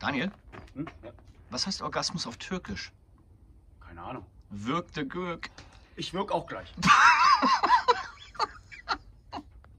Daniel, Ja. was heißt Orgasmus auf Türkisch? Keine Ahnung. Wirkte Gürk. Ich wirk auch gleich.